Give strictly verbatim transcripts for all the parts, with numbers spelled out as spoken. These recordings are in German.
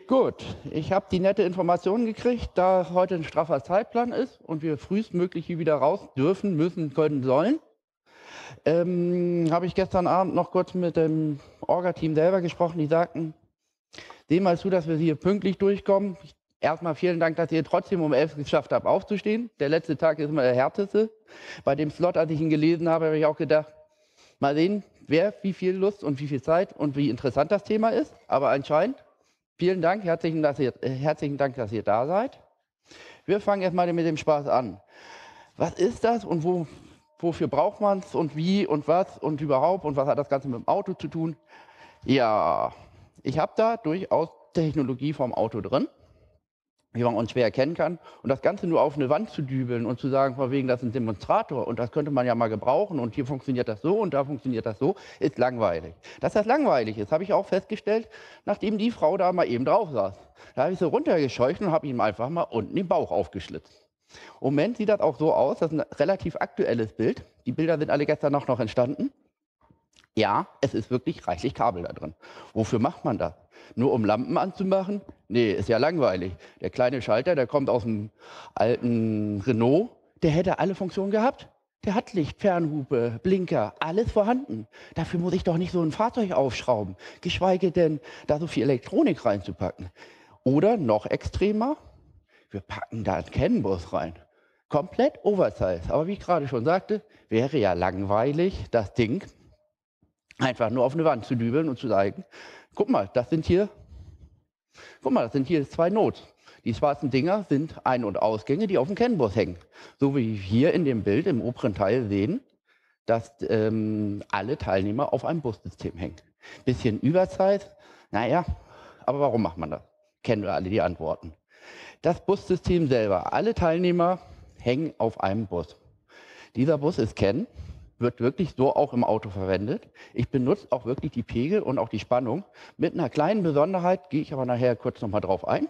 Gut, ich habe die nette Information gekriegt, da heute ein straffer Zeitplan ist und wir frühestmöglich hier wieder raus dürfen, müssen, können, sollen. Ähm, habe ich gestern Abend noch kurz mit dem Orga-Team selber gesprochen. Die sagten, sehen mal zu, dass wir hier pünktlich durchkommen. Erstmal vielen Dank, dass ihr trotzdem um elf geschafft habt, aufzustehen. Der letzte Tag ist immer der härteste. Bei dem Slot, als ich ihn gelesen habe, habe ich auch gedacht, mal sehen, wer wie viel Lust und wie viel Zeit und wie interessant das Thema ist. Aber anscheinend, vielen Dank, herzlichen, dass ihr, äh, herzlichen Dank, dass ihr da seid. Wir fangen erstmal mit dem Spaß an. Was ist das und wo, wofür braucht man es und wie und was und überhaupt und was hat das Ganze mit dem Auto zu tun? Ja, ich habe da durchaus Technologie vom Auto drin, wie man uns schwer erkennen kann. Und das Ganze nur auf eine Wand zu dübeln und zu sagen, von wegen, das ist ein Demonstrator und das könnte man ja mal gebrauchen und hier funktioniert das so und da funktioniert das so, ist langweilig. Dass das langweilig ist, habe ich auch festgestellt, nachdem die Frau da mal eben drauf saß. Da habe ich so runtergescheucht und habe ihm einfach mal unten den Bauch aufgeschlitzt. Im Moment sieht das auch so aus, das ist ein relativ aktuelles Bild. Die Bilder sind alle gestern Nacht noch entstanden. Ja, es ist wirklich reichlich Kabel da drin. Wofür macht man das? Nur um Lampen anzumachen? Nee, ist ja langweilig. Der kleine Schalter, der kommt aus dem alten Renault, der hätte alle Funktionen gehabt. Der hat Licht, Fernhupe, Blinker, alles vorhanden. Dafür muss ich doch nicht so ein Fahrzeug aufschrauben, geschweige denn, da so viel Elektronik reinzupacken. Oder noch extremer, wir packen da einen CAN-Bus rein. Komplett Oversize. Aber wie ich gerade schon sagte, wäre ja langweilig, das Ding einfach nur auf eine Wand zu dübeln und zu zeigen, guck mal, das sind hier, guck mal, das sind hier zwei Nodes. Die schwarzen Dinger sind Ein- und Ausgänge, die auf dem CAN-Bus hängen. So wie wir hier in dem Bild im oberen Teil sehen, dass ähm, alle Teilnehmer auf einem Bussystem hängen. Bisschen Überzeit, naja, aber warum macht man das? Kennen wir alle die Antworten. Das Bussystem selber, alle Teilnehmer hängen auf einem Bus. Dieser Bus ist CAN, wird wirklich so auch im Auto verwendet. Ich benutze auch wirklich die Pegel und auch die Spannung. Mit einer kleinen Besonderheit gehe ich aber nachher kurz nochmal drauf ein,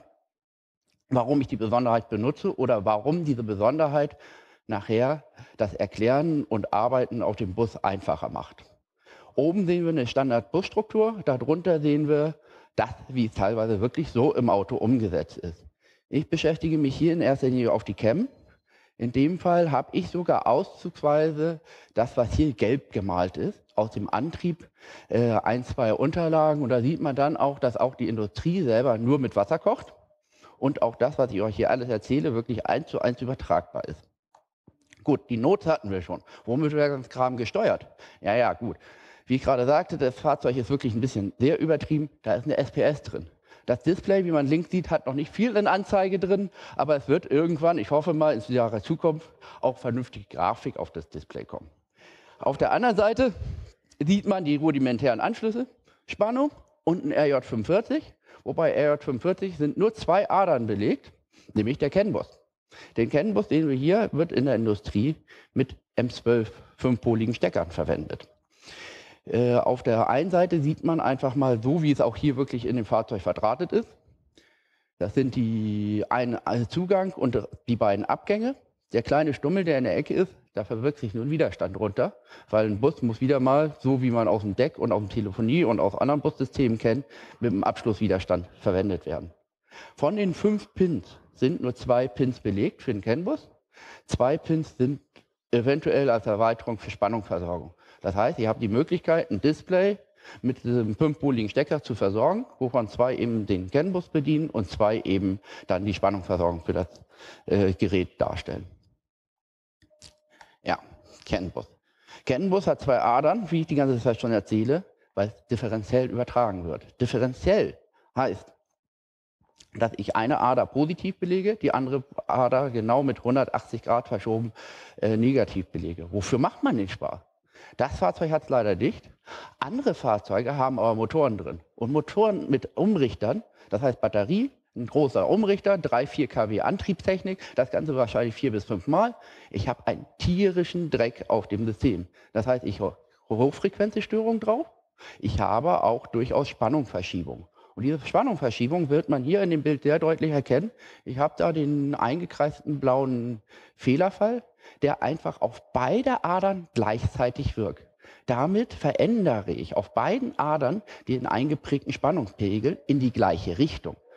warum ich die Besonderheit benutze oder warum diese Besonderheit nachher das Erklären und Arbeiten auf dem Bus einfacher macht. Oben sehen wir eine Standard-Busstruktur, darunter sehen wir das, wie es teilweise wirklich so im Auto umgesetzt ist. Ich beschäftige mich hier in erster Linie auf die Cam. In dem Fall habe ich sogar auszugsweise das, was hier gelb gemalt ist, aus dem Antrieb äh, ein, zwei Unterlagen. Und da sieht man dann auch, dass auch die Industrie selber nur mit Wasser kocht und auch das, was ich euch hier alles erzähle, wirklich eins zu eins übertragbar ist. Gut, die Notes hatten wir schon. Womit wird das Kram gesteuert? Ja, ja, gut. Wie ich gerade sagte, das Fahrzeug ist wirklich ein bisschen sehr übertrieben. Da ist eine S P S drin. Das Display, wie man links sieht, hat noch nicht viel in Anzeige drin, aber es wird irgendwann, ich hoffe mal, in der Zukunft auch vernünftige Grafik auf das Display kommen. Auf der anderen Seite sieht man die rudimentären Anschlüsse, Spannung und ein R J fünfundvierzig, wobei R J fünfundvierzig sind nur zwei Adern belegt, nämlich der CAN-Bus. Den CAN-Bus, den wir hier, wird in der Industrie mit M zwölf fünfpoligen Steckern verwendet. Äh, auf der einen Seite sieht man einfach mal so, wie es auch hier wirklich in dem Fahrzeug verdrahtet ist. Das sind die ein Zugang und die beiden Abgänge. Der kleine Stummel, der in der Ecke ist, da verwirkt sich nur ein Widerstand runter, weil ein Bus muss wieder mal, so wie man aus dem Deck und aus dem Telefonie und aus anderen Bussystemen kennt, mit einem Abschlusswiderstand verwendet werden. Von den fünf Pins sind nur zwei Pins belegt für den CAN-Bus. Zwei Pins sind eventuell als Erweiterung für Spannungsversorgung. Das heißt, ihr habt die Möglichkeit, ein Display mit diesem fünfpoligen Stecker zu versorgen, wovon zwei eben den CAN-Bus bedienen und zwei eben dann die Spannungsversorgung für das äh, Gerät darstellen. Ja, CAN-Bus. CAN-Bus hat zwei Adern, wie ich die ganze Zeit schon erzähle, weil es differenziell übertragen wird. Differenziell heißt, dass ich eine Ader positiv belege, die andere Ader genau mit hundertachtzig Grad verschoben äh, negativ belege. Wofür macht man den Spaß? Das Fahrzeug hat es leider nicht. Andere Fahrzeuge haben aber Motoren drin. Und Motoren mit Umrichtern, das heißt Batterie, ein großer Umrichter, drei, vier Kilowatt Antriebstechnik, das Ganze wahrscheinlich vier bis fünf Mal. Ich habe einen tierischen Dreck auf dem System. Das heißt, ich habe Hochfrequenzstörung drauf. Ich habe auch durchaus Spannungsverschiebung. Und diese Spannungsverschiebung wird man hier in dem Bild sehr deutlich erkennen. Ich habe da den eingekreisten blauen Fehlerfall, der einfach auf beide Adern gleichzeitig wirkt. Damit verändere ich auf beiden Adern den eingeprägten Spannungspegel in die gleiche Richtung.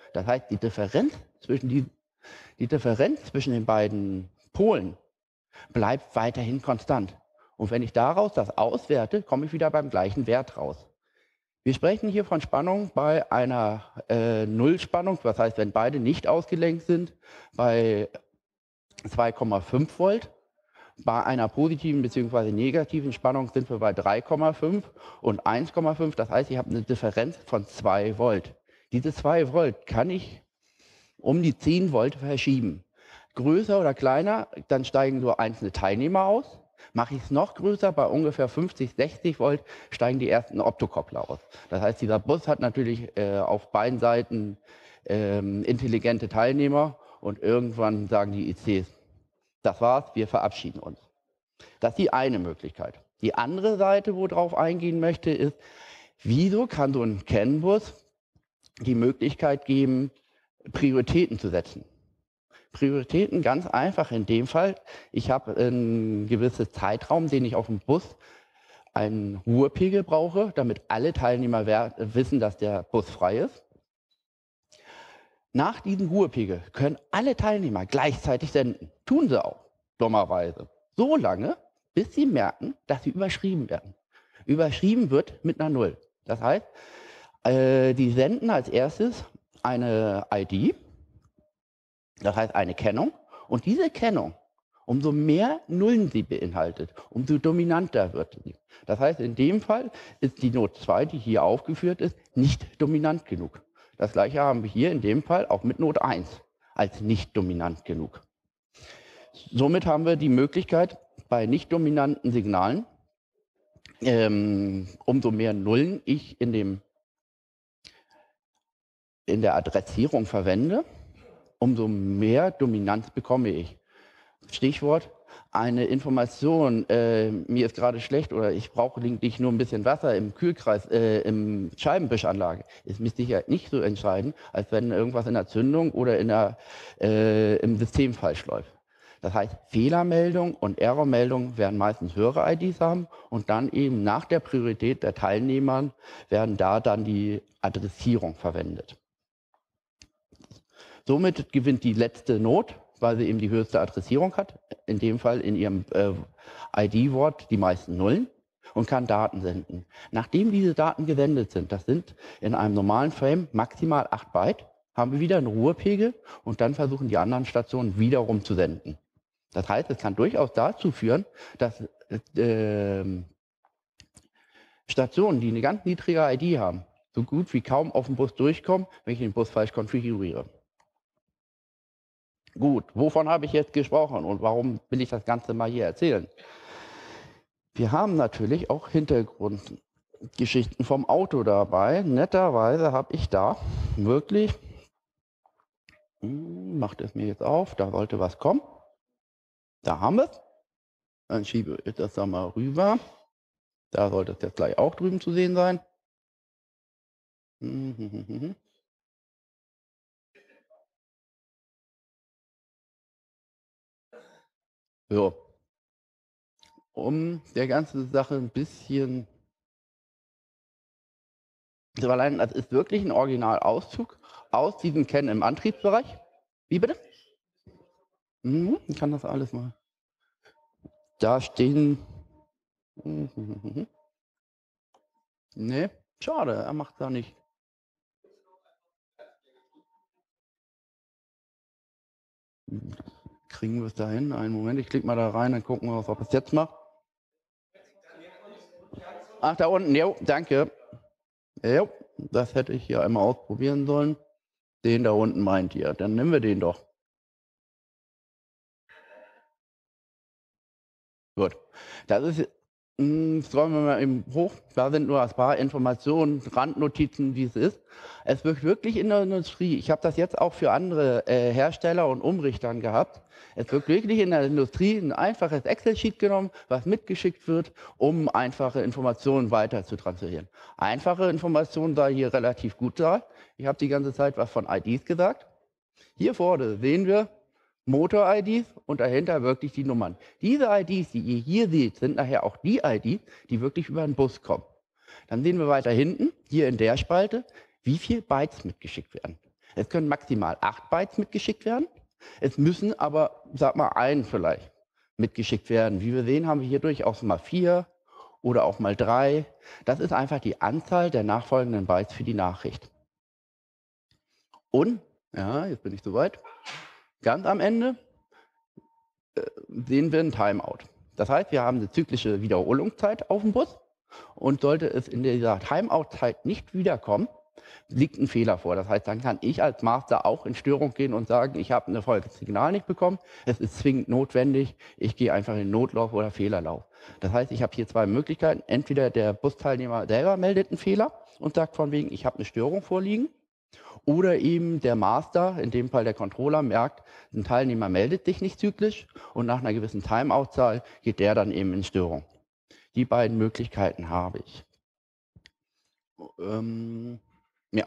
Das heißt, die Differenz zwischen, die, die Differenz zwischen den beiden Polen bleibt weiterhin konstant. Und wenn ich daraus das auswerte, komme ich wieder beim gleichen Wert raus. Wir sprechen hier von Spannung bei einer äh, Nullspannung, das heißt, wenn beide nicht ausgelenkt sind, bei zwei Komma fünf Volt. Bei einer positiven bzw. negativen Spannung sind wir bei drei Komma fünf und eins Komma fünf. Das heißt, ich habe eine Differenz von zwei Volt. Diese zwei Volt kann ich um die zehn Volt verschieben. Größer oder kleiner, dann steigen nur einzelne Teilnehmer aus. Mache ich es noch größer, bei ungefähr fünfzig, sechzig Volt steigen die ersten Optokoppler aus. Das heißt, dieser Bus hat natürlich äh, auf beiden Seiten ähm, intelligente Teilnehmer und irgendwann sagen die I Cs, das war's, wir verabschieden uns. Das ist die eine Möglichkeit. Die andere Seite, wo ich drauf eingehen möchte, ist, wieso kann so ein CAN-Bus die Möglichkeit geben, Prioritäten zu setzen? Prioritäten ganz einfach in dem Fall, ich habe einen gewissen Zeitraum, den ich auf dem Bus einen Ruhepegel brauche, damit alle Teilnehmer wissen, dass der Bus frei ist. Nach diesem Ruhepegel können alle Teilnehmer gleichzeitig senden. Tun sie auch, dummerweise. So lange, bis sie merken, dass sie überschrieben werden. Überschrieben wird mit einer Null. Das heißt, äh, die senden als erstes eine I D, das heißt eine Kennung. Und diese Kennung, umso mehr Nullen sie beinhaltet, umso dominanter wird sie. Das heißt, in dem Fall ist die Not zwei, die hier aufgeführt ist, nicht dominant genug. Das gleiche haben wir hier in dem Fall auch mit Not eins als nicht dominant genug. Somit haben wir die Möglichkeit, bei nicht dominanten Signalen, ähm, umso mehr Nullen ich in, dem, in der Adressierung verwende, umso mehr Dominanz bekomme ich. Stichwort, eine Information, äh, mir ist gerade schlecht oder ich brauche lediglich nur ein bisschen Wasser im Kühlkreis, äh, im Scheibenwischanlage, ist mit Sicherheit nicht so entscheidend, als wenn irgendwas in der Zündung oder in der, äh, im System falsch läuft. Das heißt, Fehlermeldung und Errormeldung werden meistens höhere I Ds haben und dann eben nach der Priorität der Teilnehmern werden da dann die Adressierung verwendet. Somit gewinnt die letzte Not, weil sie eben die höchste Adressierung hat, in dem Fall in ihrem äh, I D-Wort die meisten Nullen und kann Daten senden. Nachdem diese Daten gesendet sind, das sind in einem normalen Frame maximal acht Byte, haben wir wieder einen Ruhepegel und dann versuchen die anderen Stationen wiederum zu senden. Das heißt, es kann durchaus dazu führen, dass äh, Stationen, die eine ganz niedrige I D haben, so gut wie kaum auf den Bus durchkommen, wenn ich den Bus falsch konfiguriere. Gut, wovon habe ich jetzt gesprochen und warum will ich das Ganze mal hier erzählen? Wir haben natürlich auch Hintergrundgeschichten vom Auto dabei. Netterweise habe ich da wirklich, macht es mir jetzt auf, da sollte was kommen. Da haben wir es. Dann schiebe ich das da mal rüber. Da sollte es jetzt gleich auch drüben zu sehen sein. So. Um der ganzen Sache ein bisschen zu allein, das ist wirklich ein Originalauszug aus diesem CAN im Antriebsbereich. Wie bitte? Mhm, ich kann das alles mal. Da stehen. Mhm. Nee, schade, er macht da nicht. Kriegen wir es dahin? Einen Moment, ich klicke mal da rein, dann gucken wir, ob es jetzt macht. Ach, da unten, jo, danke. Jo, das hätte ich hier einmal ausprobieren sollen. Den da unten meint ihr, dann nehmen wir den doch. Gut, das ist, mh, scrollen wir mal eben hoch, da sind nur ein paar Informationen, Randnotizen, wie es ist. Es wird wirklich in der Industrie, ich habe das jetzt auch für andere äh, Hersteller und Umrichtern gehabt, es wird wirklich in der Industrie ein einfaches Excel-Sheet genommen, was mitgeschickt wird, um einfache Informationen weiter zu transferieren. Einfache Informationen sei hier relativ gut da. Ich habe die ganze Zeit was von I Ds gesagt. Hier vorne sehen wir Motor-I Ds und dahinter wirklich die Nummern. Diese I Ds, die ihr hier seht, sind nachher auch die I Ds, die wirklich über den Bus kommen. Dann sehen wir weiter hinten, hier in der Spalte, wie viele Bytes mitgeschickt werden. Es können maximal acht Bytes mitgeschickt werden. Es müssen aber, sag mal, ein vielleicht mitgeschickt werden. Wie wir sehen, haben wir hier durchaus mal vier oder auch mal drei. Das ist einfach die Anzahl der nachfolgenden Bytes für die Nachricht. Und, ja, jetzt bin ich soweit, ganz am Ende äh, sehen wir ein Timeout. Das heißt, wir haben eine zyklische Wiederholungszeit auf dem Bus und sollte es in dieser Timeout-Zeit nicht wiederkommen, liegt ein Fehler vor. Das heißt, dann kann ich als Master auch in Störung gehen und sagen, ich habe ein folgendes Signal nicht bekommen, es ist zwingend notwendig, ich gehe einfach in Notlauf oder Fehlerlauf. Das heißt, ich habe hier zwei Möglichkeiten. Entweder der Busteilnehmer selber meldet einen Fehler und sagt von wegen, ich habe eine Störung vorliegen. Oder eben der Master, in dem Fall der Controller, merkt, ein Teilnehmer meldet sich nicht zyklisch und nach einer gewissen Timeout-Zahl geht der dann eben in Störung. Die beiden Möglichkeiten habe ich. Ähm, ja.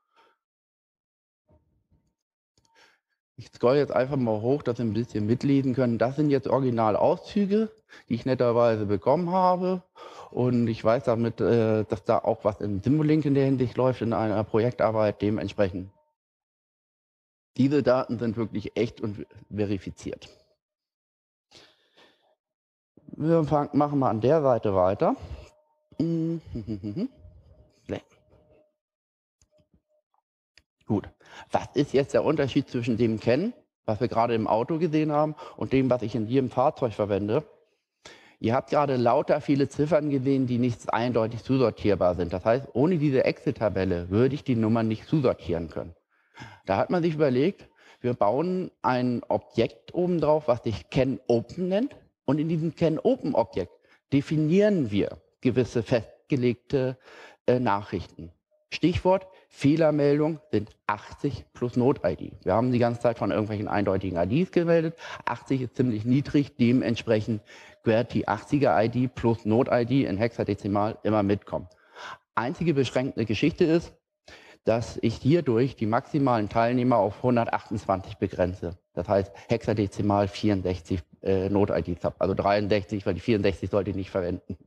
Ich scroll jetzt einfach mal hoch, dass Sie ein bisschen mitlesen können. Das sind jetzt Originalauszüge, die ich netterweise bekommen habe. Und ich weiß damit, äh, dass da auch was im Simulink in der Hinsicht läuft, in einer Projektarbeit dementsprechend. Diese Daten sind wirklich echt und verifiziert. Wir fangen, machen mal an der Seite weiter. Gut. Was ist jetzt der Unterschied zwischen dem Kennen, was wir gerade im Auto gesehen haben, und dem, was ich in jedem Fahrzeug verwende? Ihr habt gerade lauter viele Ziffern gesehen, die nicht eindeutig zusortierbar sind. Das heißt, ohne diese Excel-Tabelle würde ich die Nummern nicht zusortieren können. Da hat man sich überlegt, wir bauen ein Objekt oben drauf, was sich CanOpen nennt. Und in diesem CanOpen-Objekt definieren wir gewisse festgelegte äh, Nachrichten. Stichwort Fehlermeldung sind achtzig plus Not-I D. Wir haben die ganze Zeit von irgendwelchen eindeutigen I Ds gemeldet. achtzig ist ziemlich niedrig, dementsprechend wird die achtziger I D plus Not-I D in Hexadezimal immer mitkommen. Einzige beschränkende Geschichte ist, dass ich hierdurch die maximalen Teilnehmer auf hundertachtundzwanzig begrenze. Das heißt hexadezimal vierundsechzig äh, Not-I Ds habe, also dreiundsechzig, weil die vierundsechzig sollte ich nicht verwenden.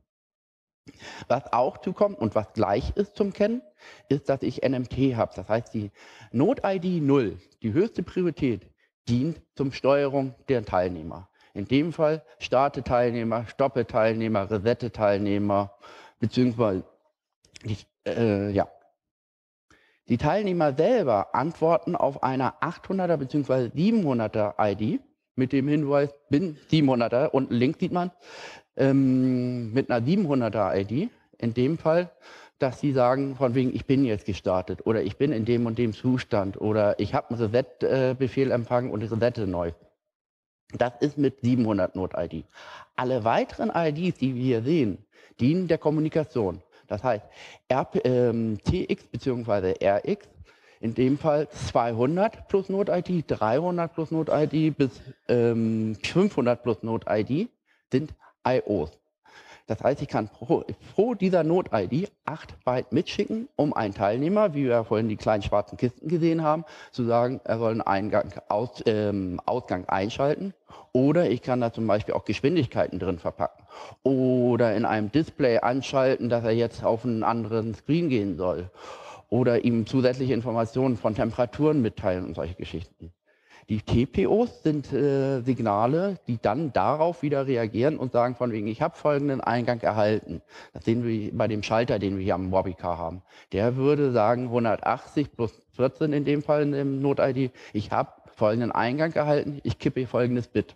Was auch zukommt und was gleich ist zum Kennen, ist, dass ich N M T habe. Das heißt, die Not-I D null, die höchste Priorität, dient zum Steuerung der Teilnehmer. In dem Fall Starte-Teilnehmer, Stoppe-Teilnehmer, Resette-Teilnehmer, beziehungsweise die, äh, ja. Die Teilnehmer selber antworten auf einer achthunderter bzw. siebenhunderter I D mit dem Hinweis, bin siebenhunderter, unten links sieht man, ähm, mit einer siebenhunderter I D, in dem Fall, dass sie sagen, von wegen, ich bin jetzt gestartet oder ich bin in dem und dem Zustand oder ich habe einen Reset-Befehl empfangen und ich resette neu. Das ist mit siebenhundert Not-I D. Alle weiteren I Ds, die wir hier sehen, dienen der Kommunikation. Das heißt, R P, ähm, T X bzw. R X, in dem Fall zweihundert plus Not-I D, dreihundert plus Not-I D bis ähm, fünfhundert plus Not-I D sind I Os. Das heißt, ich kann pro, pro dieser Not-I D acht Byte mitschicken, um einen Teilnehmer, wie wir vorhin die kleinen schwarzen Kisten gesehen haben, zu sagen, er soll einen Eingang, Aus, ähm, Ausgang einschalten. Oder ich kann da zum Beispiel auch Geschwindigkeiten drin verpacken. Oder in einem Display anschalten, dass er jetzt auf einen anderen Screen gehen soll. Oder ihm zusätzliche Informationen von Temperaturen mitteilen und solche Geschichten. Die T P Os sind äh, Signale, die dann darauf wieder reagieren und sagen von wegen, ich habe folgenden Eingang erhalten. Das sehen wir bei dem Schalter, den wir hier am Wobbycar haben. Der würde sagen hundertachtzig plus vierzehn in dem Fall in dem Not-I D. Ich habe folgenden Eingang erhalten, ich kippe folgendes Bit.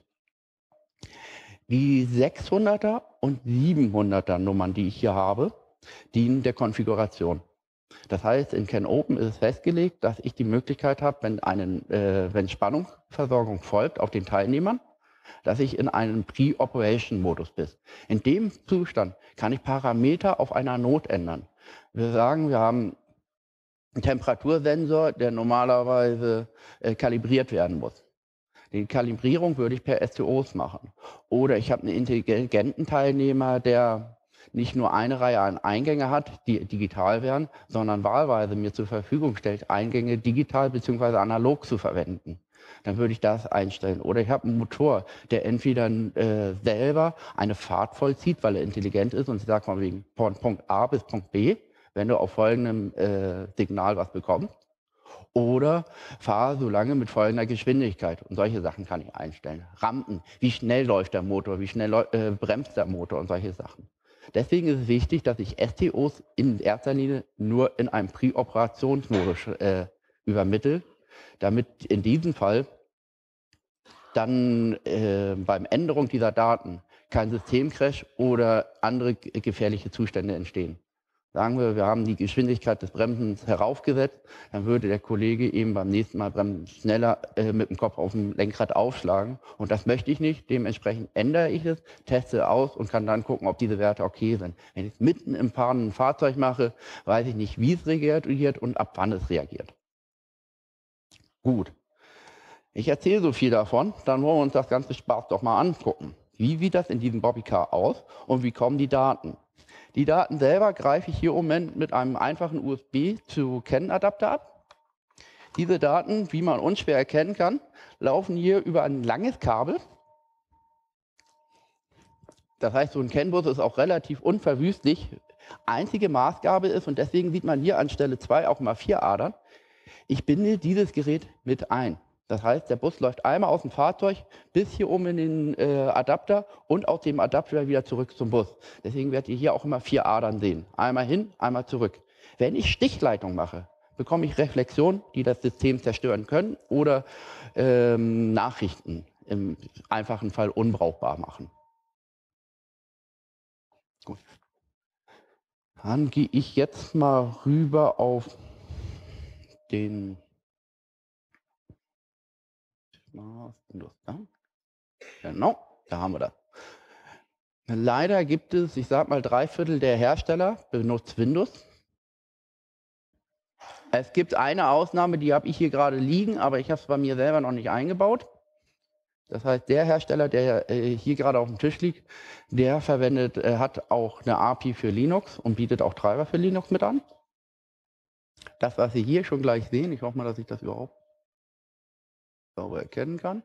Die sechshunderter und siebenhunderter Nummern, die ich hier habe, dienen der Konfiguration. Das heißt, in CanOpen ist es festgelegt, dass ich die Möglichkeit habe, wenn, einen, äh, wenn Spannungsversorgung folgt auf den Teilnehmern, dass ich in einem Pre-Operation-Modus bin. In dem Zustand kann ich Parameter auf einer Not ändern. Wir sagen, wir haben einen Temperatursensor, der normalerweise äh, kalibriert werden muss. Die Kalibrierung würde ich per S T Os machen. Oder ich habe einen intelligenten Teilnehmer, der nicht nur eine Reihe an Eingänge hat, die digital wären, sondern wahlweise mir zur Verfügung stellt, Eingänge digital bzw. analog zu verwenden. Dann würde ich das einstellen. Oder ich habe einen Motor, der entweder äh, selber eine Fahrt vollzieht, weil er intelligent ist und sie sagt von wegen von Punkt A bis Punkt B, wenn du auf folgendem äh, Signal was bekommst. Oder fahre so lange mit folgender Geschwindigkeit. Und solche Sachen kann ich einstellen. Rampen, wie schnell läuft der Motor, wie schnell äh, bremst der Motor und solche Sachen. Deswegen ist es wichtig, dass ich S T Os in erster Linie nur in einem Präoperationsmodus äh, übermittle, damit in diesem Fall dann äh, beim Änderung dieser Daten kein Systemcrash oder andere gefährliche Zustände entstehen. Sagen wir, wir haben die Geschwindigkeit des Bremsens heraufgesetzt, dann würde der Kollege eben beim nächsten Mal bremsen schneller äh, mit dem Kopf auf dem Lenkrad aufschlagen. Und das möchte ich nicht. Dementsprechend ändere ich es, teste aus und kann dann gucken, ob diese Werte okay sind. Wenn ich es mitten im fahrenden Fahrzeug mache, weiß ich nicht, wie es reagiert und ab wann es reagiert. Gut. Ich erzähle so viel davon, dann wollen wir uns das ganze Spaß doch mal angucken. Wie sieht das in diesem Bobbycar aus und wie kommen die Daten? Die Daten selber greife ich hier im Moment mit einem einfachen U S B zu CAN-Adapter ab. Diese Daten, wie man unschwer erkennen kann, laufen hier über ein langes Kabel. Das heißt, so ein CAN-Bus ist auch relativ unverwüstlich. Einzige Maßgabe ist, und deswegen sieht man hier anstelle zwei auch mal vier Adern, ich binde dieses Gerät mit ein. Das heißt, der Bus läuft einmal aus dem Fahrzeug bis hier oben in den äh, Adapter und aus dem Adapter wieder zurück zum Bus. Deswegen werdet ihr hier auch immer vier Adern sehen. Einmal hin, einmal zurück. Wenn ich Stichleitung mache, bekomme ich Reflexionen, die das System zerstören können oder ähm, Nachrichten im einfachen Fall unbrauchbar machen. Gut. Dann gehe ich jetzt mal rüber auf den Genau, da haben wir das. Leider gibt es, ich sag mal, drei Viertel der Hersteller benutzt Windows. Es gibt eine Ausnahme, die habe ich hier gerade liegen, aber ich habe es bei mir selber noch nicht eingebaut. Das heißt, der Hersteller, der äh, hier gerade auf dem Tisch liegt, der verwendet, äh, hat auch eine A P I für Linux und bietet auch Treiber für Linux mit an. Das, was Sie hier schon gleich sehen, ich hoffe mal, dass ich das überhaupt sauber erkennen kann.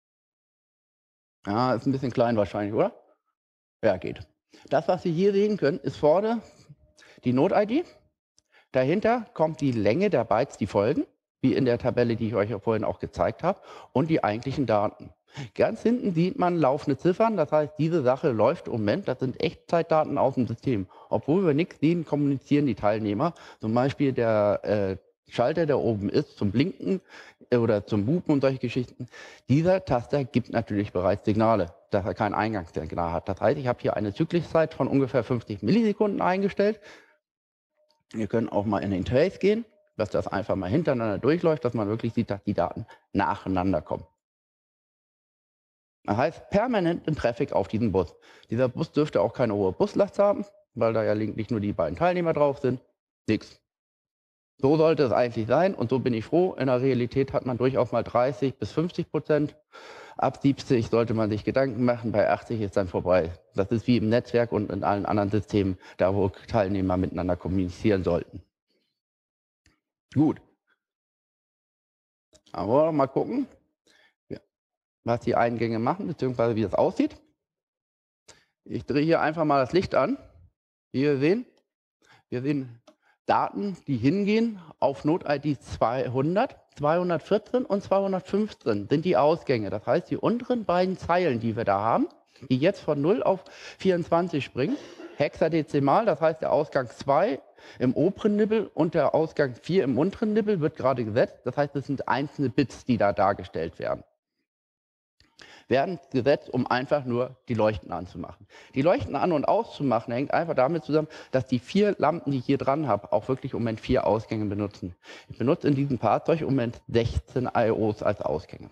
Ja, ist ein bisschen klein wahrscheinlich, oder? Ja, geht. Das, was Sie hier sehen können, ist vorne die Node-I D. Dahinter kommt die Länge der Bytes, die folgen, wie in der Tabelle, die ich euch vorhin auch gezeigt habe, und die eigentlichen Daten. Ganz hinten sieht man laufende Ziffern, das heißt, diese Sache läuft im Moment, das sind Echtzeitdaten aus dem System. Obwohl wir nichts sehen, kommunizieren die Teilnehmer. Zum Beispiel der äh, Schalter, der oben ist, zum Blinken äh, oder zum Hupen und solche Geschichten. Dieser Taster gibt natürlich bereits Signale, dass er kein Eingangssignal hat. Das heißt, ich habe hier eine Zyklichzeit von ungefähr fünfzig Millisekunden eingestellt. Wir können auch mal in den Trace gehen, dass das einfach mal hintereinander durchläuft, dass man wirklich sieht, dass die Daten nacheinander kommen. Das heißt, permanent ein Traffic auf diesen Bus. Dieser Bus dürfte auch keine hohe Buslast haben, weil da ja nicht nur die beiden Teilnehmer drauf sind. Nix. So sollte es eigentlich sein und so bin ich froh. In der Realität hat man durchaus mal dreißig bis fünfzig Prozent. Ab siebzig sollte man sich Gedanken machen, bei achtzig ist dann vorbei. Das ist wie im Netzwerk und in allen anderen Systemen, da wo Teilnehmer miteinander kommunizieren sollten. Gut. Aber mal gucken, was die Eingänge machen, beziehungsweise wie das aussieht. Ich drehe hier einfach mal das Licht an. Wie wir sehen, wir sehen Daten, die hingehen auf Node-I D zweihundert, zweihundertvierzehn und zweihundertfünfzehn sind die Ausgänge. Das heißt, die unteren beiden Zeilen, die wir da haben, die jetzt von null auf vierundzwanzig springen, hexadezimal, das heißt der Ausgang zwei im oberen Nibbel und der Ausgang vier im unteren Nibbel wird gerade gesetzt. Das heißt, es sind einzelne Bits, die da dargestellt werden. Werden gesetzt, um einfach nur die Leuchten anzumachen. Die Leuchten an- und auszumachen hängt einfach damit zusammen, dass die vier Lampen, die ich hier dran habe, auch wirklich im Moment vier Ausgänge benutzen. Ich benutze in diesem Fahrzeug im Moment sechzehn I Os als Ausgänge.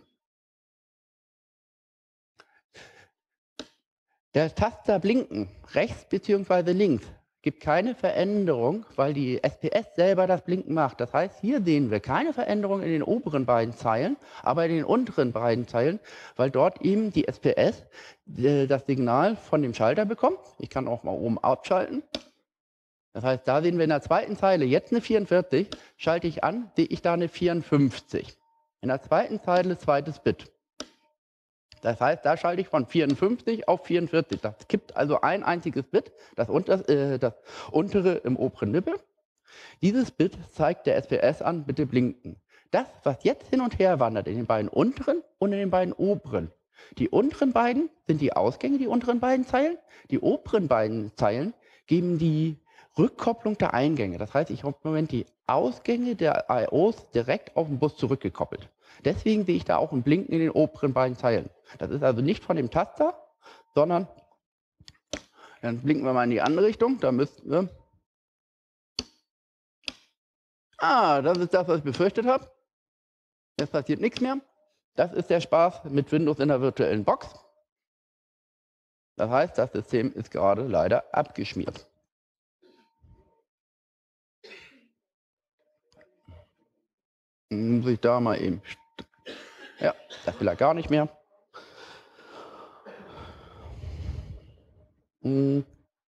Der Taster blinken, rechts bzw. links, gibt keine Veränderung, weil die S P S selber das Blinken macht. Das heißt, hier sehen wir keine Veränderung in den oberen beiden Zeilen, aber in den unteren beiden Zeilen, weil dort eben die S P S äh, das Signal von dem Schalter bekommt. Ich kann auch mal oben abschalten. Das heißt, da sehen wir in der zweiten Zeile jetzt eine vierundvierzig, schalte ich an, sehe ich da eine vierundfünfzig. In der zweiten Zeile zweites Bit. Das heißt, da schalte ich von vierundfünfzig auf vierundvierzig. Das kippt also ein einziges Bit, das, unter, äh, das untere im oberen Nibbel. Dieses Bit zeigt der S P S an, bitte blinken. Das, was jetzt hin und her wandert in den beiden unteren und in den beiden oberen. Die unteren beiden sind die Ausgänge, die unteren beiden Zeilen. Die oberen beiden Zeilen geben die Rückkopplung der Eingänge. Das heißt, ich habe im Moment die Ausgänge der I Os direkt auf den Bus zurückgekoppelt. Deswegen sehe ich da auch ein Blinken in den oberen beiden Zeilen. Das ist also nicht von dem Taster, sondern, dann blinken wir mal in die andere Richtung. Da müssten wir. Ah, das ist das, was ich befürchtet habe. Jetzt passiert nichts mehr. Das ist der Spaß mit Windows in der virtuellen Box. Das heißt, das System ist gerade leider abgeschmiert. Muss ich da mal eben. Ja, das will er gar nicht mehr. Hm.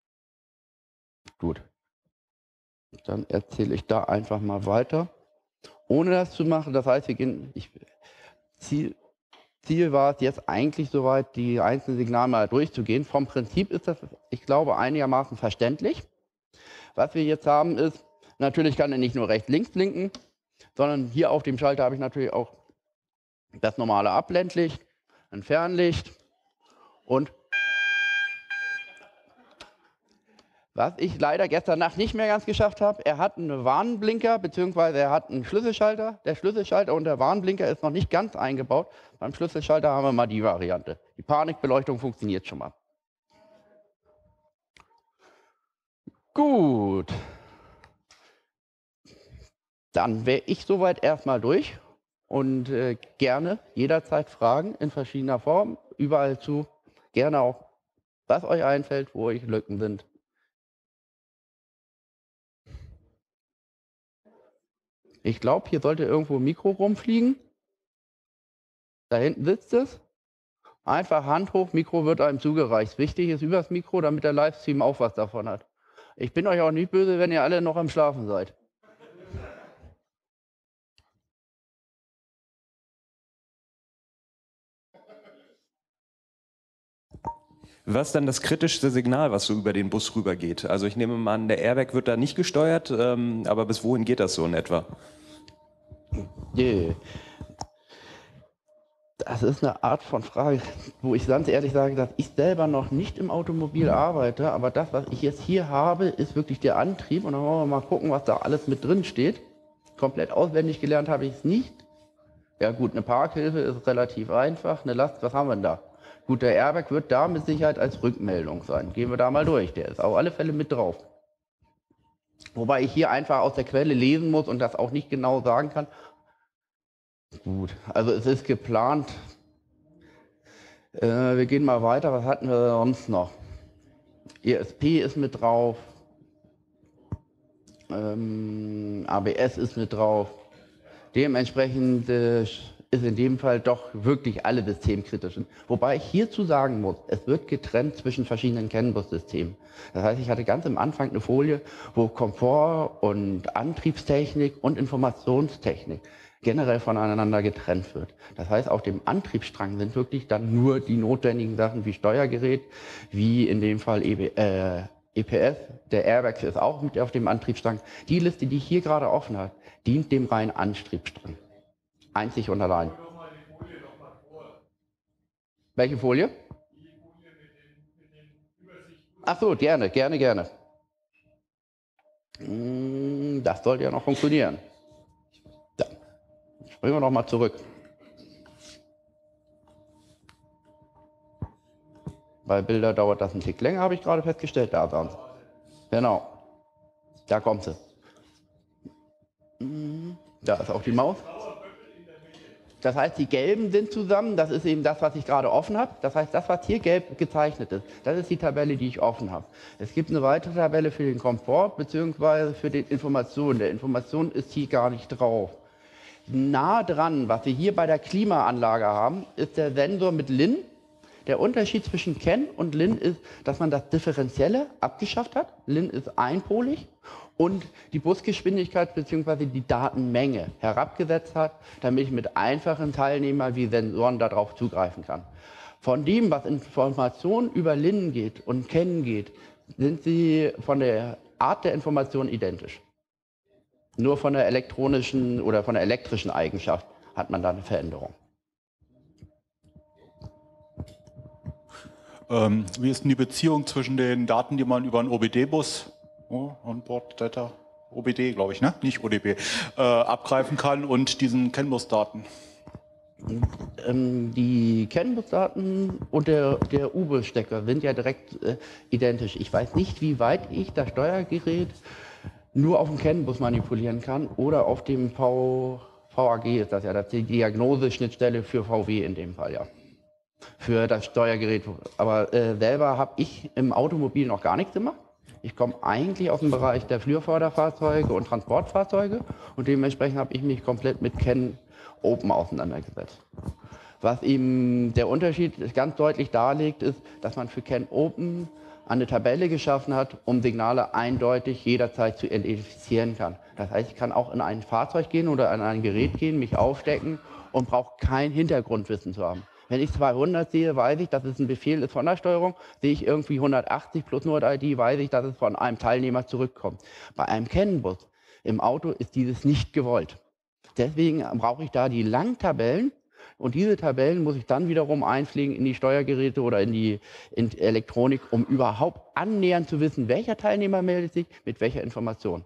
Gut. Dann erzähle ich da einfach mal weiter. Ohne das zu machen, das heißt, wir gehen. Ich, Ziel, Ziel war es jetzt eigentlich soweit, die einzelnen Signale mal durchzugehen. Vom Prinzip ist das, ich glaube, einigermaßen verständlich. Was wir jetzt haben ist, natürlich kann er nicht nur rechts-links blinken, sondern hier auf dem Schalter habe ich natürlich auch das normale Abblendlicht, ein Fernlicht und was ich leider gestern Nacht nicht mehr ganz geschafft habe, er hat einen Warnblinker bzw. er hat einen Schlüsselschalter. Der Schlüsselschalter und der Warnblinker ist noch nicht ganz eingebaut. Beim Schlüsselschalter haben wir mal die Variante. Die Panikbeleuchtung funktioniert schon mal. Gut. Dann wäre ich soweit erstmal durch und äh, gerne jederzeit Fragen in verschiedener Form, überall zu. Gerne auch, was euch einfällt, wo euch Lücken sind. Ich glaube, hier sollte irgendwo ein Mikro rumfliegen. Da hinten sitzt es. Einfach Hand hoch, Mikro wird einem zugereicht. Wichtig ist übers Mikro, damit der Livestream auch was davon hat. Ich bin euch auch nicht böse, wenn ihr alle noch am Schlafen seid. Was ist dann das kritischste Signal, was so über den Bus rübergeht? Also ich nehme mal an, der Airbag wird da nicht gesteuert, ähm, aber bis wohin geht das so in etwa? Yeah. Das ist eine Art von Frage, wo ich ganz ehrlich sage, dass ich selber noch nicht im Automobil arbeite, aber das, was ich jetzt hier habe, ist wirklich der Antrieb und dann wollen wir mal gucken, was da alles mit drin steht. Komplett auswendig gelernt habe ich es nicht. Ja gut, eine Parkhilfe ist relativ einfach, eine Last, was haben wir denn da? Gut, der Airbag wird da mit Sicherheit als Rückmeldung sein. Gehen wir da mal durch, der ist auf alle Fälle mit drauf. Wobei ich hier einfach aus der Quelle lesen muss und das auch nicht genau sagen kann. Gut, also es ist geplant. Äh, wir gehen mal weiter, was hatten wir sonst noch? E S P ist mit drauf. Ähm, A B S ist mit drauf. Dementsprechend äh, ist in dem Fall doch wirklich alle systemkritischen. Wobei ich hierzu sagen muss, es wird getrennt zwischen verschiedenen CAN-Bus-Systemen. Das heißt, ich hatte ganz am Anfang eine Folie, wo Komfort und Antriebstechnik und Informationstechnik generell voneinander getrennt wird. Das heißt, auf dem Antriebsstrang sind wirklich dann nur die notwendigen Sachen wie Steuergerät, wie in dem Fall E B, äh, E P S, der Airbag ist auch mit auf dem Antriebsstrang. Die Liste, die ich hier gerade offen habe, dient dem reinen Antriebsstrang. Einzig und allein. Welche Folie? Ach so, gerne, gerne, gerne. Das sollte ja noch funktionieren. Ja. Springen wir noch mal zurück. Bei Bilder dauert das einen Tick länger, habe ich gerade festgestellt. Da sonst. Genau. Da kommt sie. Da ist auch die Maus. Das heißt, die gelben sind zusammen, das ist eben das, was ich gerade offen habe. Das heißt, das, was hier gelb gezeichnet ist, das ist die Tabelle, die ich offen habe. Es gibt eine weitere Tabelle für den Komfort bzw. für die Information. Der Information ist hier gar nicht drauf. Nah dran, was wir hier bei der Klimaanlage haben, ist der Sensor mit L I N. Der Unterschied zwischen CAN und L I N ist, dass man das Differenzielle abgeschafft hat. L I N ist einpolig. Und die Busgeschwindigkeit bzw. die Datenmenge herabgesetzt hat, damit ich mit einfachen Teilnehmern wie Sensoren darauf zugreifen kann. Von dem, was Information über L I N geht und CAN geht, sind sie von der Art der Information identisch. Nur von der elektronischen oder von der elektrischen Eigenschaft hat man da eine Veränderung. Ähm, wie ist denn die Beziehung zwischen den Daten, die man über einen O B D-Bus, oh, Onboard Data, O B D, glaube ich, ne? Nicht O D B, äh, abgreifen kann und diesen CAN-Bus-Daten? Ähm, die CAN-Bus-Daten und der, der U B U-Stecker sind ja direkt äh, identisch. Ich weiß nicht, wie weit ich das Steuergerät nur auf dem CAN-Bus manipulieren kann oder auf dem v, VAG ist das ja, das ist die Diagnoseschnittstelle für V W in dem Fall, ja. Für das Steuergerät. Aber äh, selber habe ich im Automobil noch gar nichts gemacht. Ich komme eigentlich aus dem Bereich der Flurförderfahrzeuge und Transportfahrzeuge und dementsprechend habe ich mich komplett mit CAN Open auseinandergesetzt. Was eben der Unterschied ganz deutlich darlegt, ist, dass man für CAN Open eine Tabelle geschaffen hat, um Signale eindeutig jederzeit zu identifizieren kann. Das heißt, ich kann auch in ein Fahrzeug gehen oder in ein Gerät gehen, mich aufstecken und brauche kein Hintergrundwissen zu haben. Wenn ich zweihundert sehe, weiß ich, dass es ein Befehl ist von der Steuerung. Sehe ich irgendwie hundertachtzig plus Nord-I D, weiß ich, dass es von einem Teilnehmer zurückkommt. Bei einem CAN-Bus im Auto ist dieses nicht gewollt. Deswegen brauche ich da die langen Tabellen und diese Tabellen muss ich dann wiederum einpflegen in die Steuergeräte oder in die in Elektronik, um überhaupt annähernd zu wissen, welcher Teilnehmer meldet sich mit welcher Information.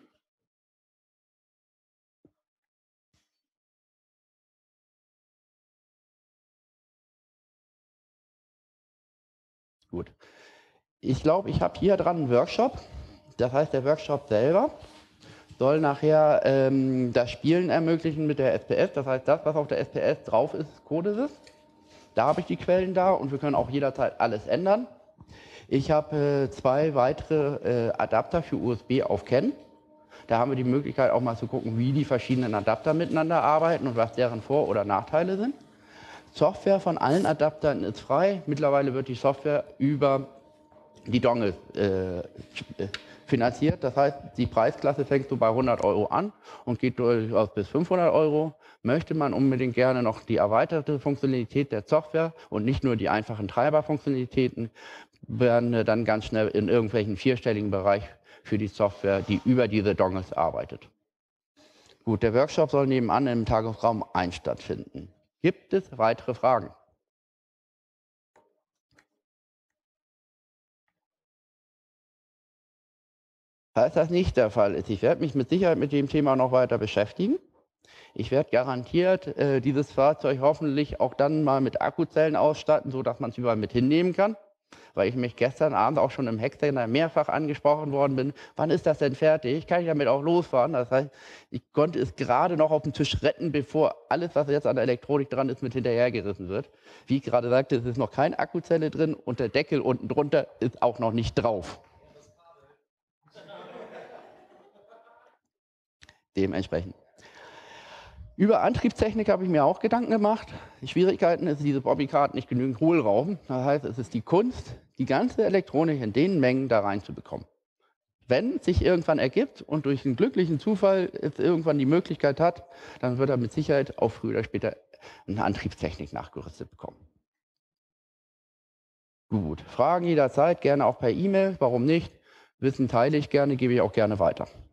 Gut. Ich glaube, ich habe hier dran einen Workshop. Das heißt, der Workshop selber soll nachher ähm, das Spielen ermöglichen mit der S P S. Das heißt, das, was auf der S P S drauf ist, Codesys. Da habe ich die Quellen da und wir können auch jederzeit alles ändern. Ich habe äh, zwei weitere äh, Adapter für U S B auf CAN. Da haben wir die Möglichkeit auch mal zu gucken, wie die verschiedenen Adapter miteinander arbeiten und was deren Vor- oder Nachteile sind. Software von allen Adaptern ist frei. Mittlerweile wird die Software über die Dongles äh, finanziert. Das heißt, die Preisklasse fängt so bei hundert Euro an und geht durchaus bis fünfhundert Euro. Möchte man unbedingt gerne noch die erweiterte Funktionalität der Software und nicht nur die einfachen Treiberfunktionalitäten, werden dann ganz schnell in irgendwelchen vierstelligen Bereich für die Software, die über diese Dongles arbeitet. Gut, der Workshop soll nebenan im Tagungsraum eins stattfinden. Gibt es weitere Fragen? Falls das nicht der Fall ist, ich werde mich mit Sicherheit mit dem Thema noch weiter beschäftigen. Ich werde garantiert äh, dieses Fahrzeug hoffentlich auch dann mal mit Akkuzellen ausstatten, sodass man es überall mit hinnehmen kann. Weil ich mich gestern Abend auch schon im Hackcenter mehrfach angesprochen worden bin, wann ist das denn fertig? Kann ich damit auch losfahren? Das heißt, ich konnte es gerade noch auf dem Tisch retten, bevor alles, was jetzt an der Elektronik dran ist, mit hinterhergerissen wird. Wie ich gerade sagte, es ist noch keine Akkuzelle drin und der Deckel unten drunter ist auch noch nicht drauf. Dementsprechend. Über Antriebstechnik habe ich mir auch Gedanken gemacht. Die Schwierigkeiten ist, diese Bobbycard nicht genügend Hohlraum. Das heißt, es ist die Kunst, die ganze Elektronik in den Mengen da reinzubekommen. Wenn es sich irgendwann ergibt und durch einen glücklichen Zufall es irgendwann die Möglichkeit hat, dann wird er mit Sicherheit auch früher oder später eine Antriebstechnik nachgerüstet bekommen. Gut, Fragen jederzeit, gerne auch per E-Mail. Warum nicht? Wissen teile ich gerne, gebe ich auch gerne weiter.